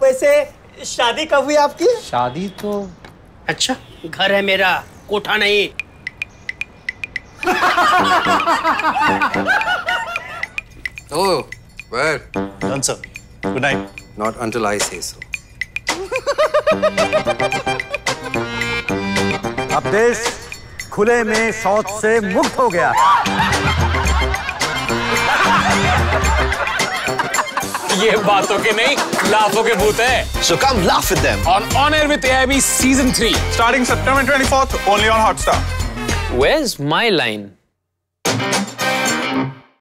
वैसे शादी कब हुई आपकी? शादी तो अच्छा, घर है मेरा, कोठा नहीं। Oh, where? Done, sir. Good night. Not until I say so. अब देश खुले में शौच से मुक्त हो गया। ये बातों के नहीं, लाफों के भूत है। So come laugh with them. On Air with AIB Season 3. Starting September 24th, only on Hotstar. Where's my line?